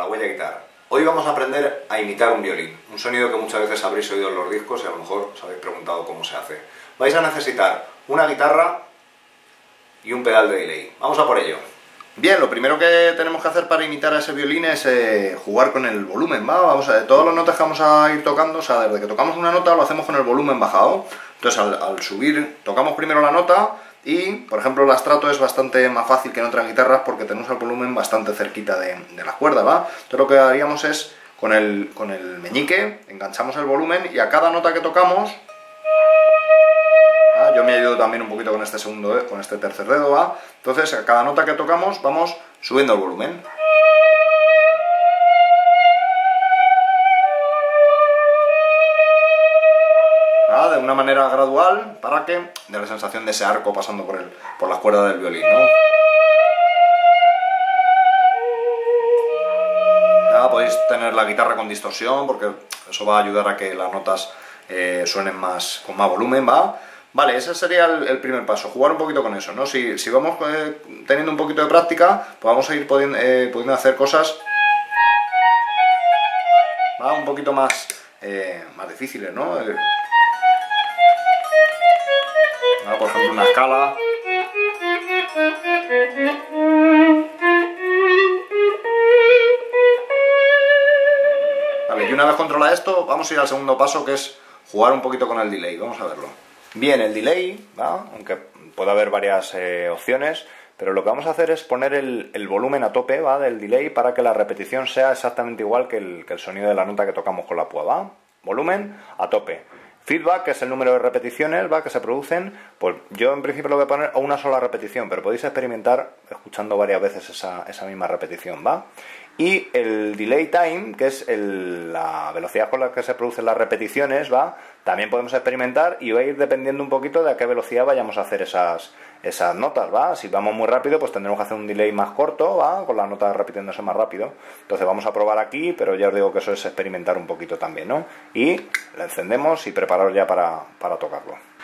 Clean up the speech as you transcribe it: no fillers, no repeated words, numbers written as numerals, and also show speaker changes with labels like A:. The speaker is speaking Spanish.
A: Huella Guitar. Hoy vamos a aprender a imitar un violín, un sonido que muchas veces habréis oído en los discos y a lo mejor os habéis preguntado cómo se hace. Vais a necesitar una guitarra y un pedal de delay. Vamos a por ello. Bien, lo primero que tenemos que hacer para imitar a ese violín es jugar con el volumen, ¿va? Vamos a ver, todas las notas que vamos a ir tocando, o sea, desde que tocamos una nota lo hacemos con el volumen bajado. Entonces al subir, tocamos primero la nota y, por ejemplo, el astrato es bastante más fácil que en otras guitarras porque tenemos el volumen bastante cerquita de las cuerdas, ¿va? Entonces lo que haríamos es, con el meñique, enganchamos el volumen y a cada nota que tocamos... Yo me ayudo también un poquito con este con este tercer dedo, ¿va? Entonces a cada nota que tocamos vamos subiendo el volumen. ¿Va? De una manera gradual para que dé la sensación de ese arco pasando por las cuerdas del violín, ¿no? Ya podéis tener la guitarra con distorsión porque eso va a ayudar a que las notas suenen con más volumen, ¿va? Vale, ese sería el primer paso, jugar un poquito con eso, ¿no? Si vamos teniendo un poquito de práctica, pues vamos a ir pudiendo hacer cosas, ¿va? Un poquito más difíciles, ¿no? Por ejemplo, una escala. Vale, y una vez controlado esto, vamos a ir al segundo paso, que es jugar un poquito con el delay. Vamos a verlo. Bien, el delay, ¿va? Aunque puede haber varias opciones, pero lo que vamos a hacer es poner el volumen a tope, ¿va? Del delay para que la repetición sea exactamente igual que el sonido de la nota que tocamos con la púa, ¿va? Volumen a tope. Feedback, que es el número de repeticiones, ¿va? Que se producen, pues yo en principio lo voy a poner a una sola repetición, pero podéis experimentar escuchando varias veces esa misma repetición, ¿va? Y el delay time, que es la velocidad con la que se producen las repeticiones, ¿va? También podemos experimentar y va a ir dependiendo un poquito de a qué velocidad vayamos a hacer esas notas, ¿va? Si vamos muy rápido, pues tendremos que hacer un delay más corto, ¿va? Con las notas repitiéndose más rápido. Entonces vamos a probar aquí, pero ya os digo que eso es experimentar un poquito también, ¿no? Y la encendemos y prepararos ya para tocarlo.